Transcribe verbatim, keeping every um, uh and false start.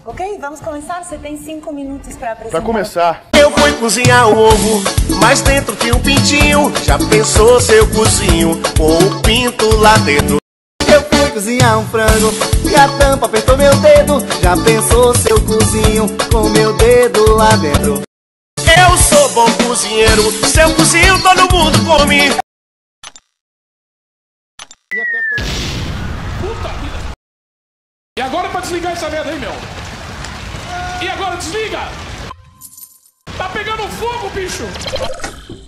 Ok, vamos começar? Você tem cinco minutos para apresentar. Pra começar. Eu fui cozinhar o ovo, mas dentro tinha um pintinho. Já pensou se eu cozinho com o pinto lá dentro? Eu fui cozinhar um frango e a tampa apertou meu dedo. Já pensou se eu cozinho com meu dedo lá dentro? Eu sou bom cozinheiro, se eu cozinho todo mundo come. Puta vida! E agora é pra desligar essa merda aí, meu? E agora desliga! Tá pegando fogo, bicho!